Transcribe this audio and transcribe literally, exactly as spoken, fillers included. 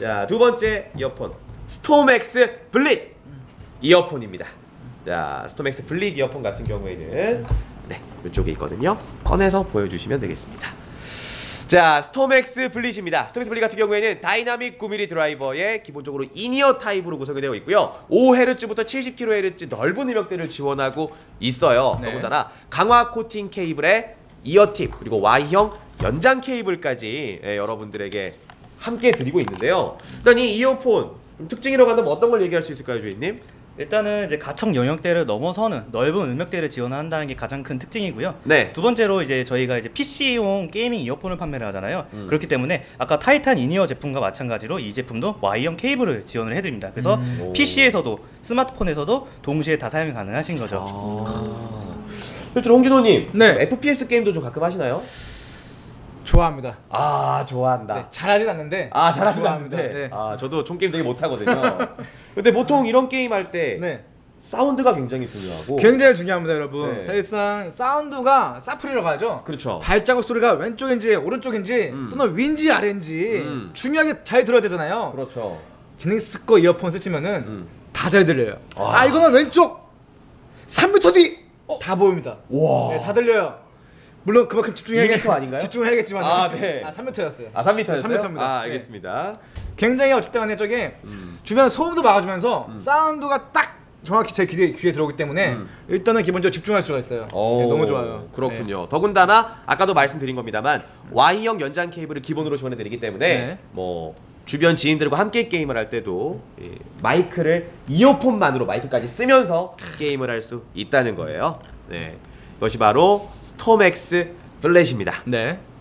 자, 두 번째 이어폰 스톰엑스 블릿 이어폰입니다. 자, 스톰엑스 블릿 이어폰 같은 경우에는 네, 이쪽에 있거든요. 꺼내서 보여주시면 되겠습니다. 자, 스톰엑스 블릿입니다. 스톰엑스 블릿 같은 경우에는 다이나믹 구 밀리미터 드라이버에 기본적으로 인이어 타입으로 구성이 되어 있고요. 오 헤르츠부터 칠십 킬로헤르츠 넓은 음역대를 지원하고 있어요. 네. 더군다나 강화 코팅 케이블에 이어팁 그리고 Y형 연장 케이블까지 예, 여러분들에게 함께 드리고 있는데요. 일단 이 이어폰 특징이라고 한다면 어떤 걸 얘기할 수 있을까요, 주인님? 일단은 이제 가청 영역대를 넘어서는 넓은 음역대를 지원한다는 게 가장 큰 특징이고요. 네. 두 번째로 이제 저희가 이제 피씨용 게이밍 이어폰을 판매를 하잖아요. 음. 그렇기 때문에 아까 타이탄 인이어 제품과 마찬가지로 이 제품도 Y형 케이블을 지원을 해드립니다. 그래서 음. 피씨에서도 스마트폰에서도 동시에 다 사용이 가능하신 거죠. 아... 실제로 홍진호님, 네. 에프피에스 게임도 좀 가끔 하시나요? 좋아합니다. 아, 좋아한다. 네, 잘하진 않는데. 아, 잘하진 좋아합니다. 않는데. 네. 아, 저도 총 게임 되게 못하거든요. 근데 보통 이런 게임 할 때 네. 사운드가 굉장히 중요하고. 굉장히 중요합니다, 여러분. 네. 사실상 사운드가 사프리라고 하죠. 그렇죠. 발자국 소리가 왼쪽인지 오른쪽인지 음. 또는 위인지 아래인지 음. 중요하게 잘 들어야 되잖아요. 그렇죠. 지닉스코 이어폰 쓰시면은 음. 다 잘 들려요. 와. 아, 이거는 왼쪽 삼 미터 뒤! 어? 다 보입니다. 와. 네, 다 들려요. 물론 그만큼 집중해야겠, 이 미터 아닌가요? 집중을 해야겠지만. 아, 네. 아, 삼 미터였어요. 아, 삼 미터였어요? 삼 미터입니다. 아, 알겠습니다. 굉장히 어쨌든 간에 저게 음. 주변 소음도 막아주면서 사운드가 딱 정확히 제 귀에, 귀에 들어오기 때문에 음. 일단은 기본적으로 집중할 수가 있어요. 오, 네, 너무 좋아요. 그렇군요. 더군다나 아까도 말씀드린 겁니다만 Y형 연장 케이블을 기본으로 지원해 드리기 때문에 네. 뭐 주변 지인들과 함께 게임을 할 때도 이 마이크를 이어폰만으로 마이크까지 쓰면서 게임을 할 수 있다는 거예요. 네, 이것이 바로 스톰엑스 블렛입니다. 네.